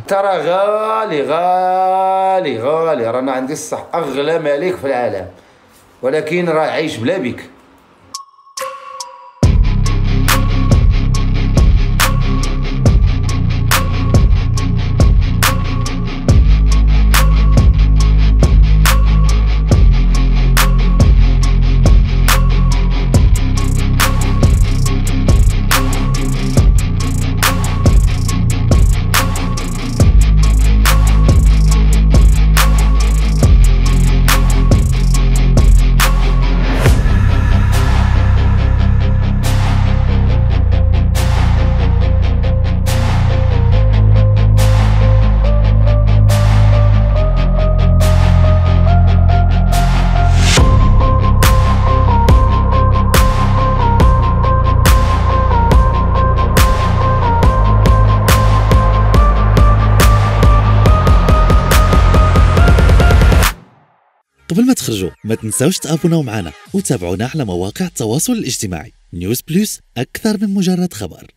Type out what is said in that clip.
ترى غالي غالي غالي، رانا عندي الصح اغلى ملك في العالم، ولكن راه عايش بلا بيك. قبل ما تخرجوا ما تنساوش تابوناو معنا وتابعونا على مواقع التواصل الاجتماعي. نيوز بلس، أكثر من مجرد خبر.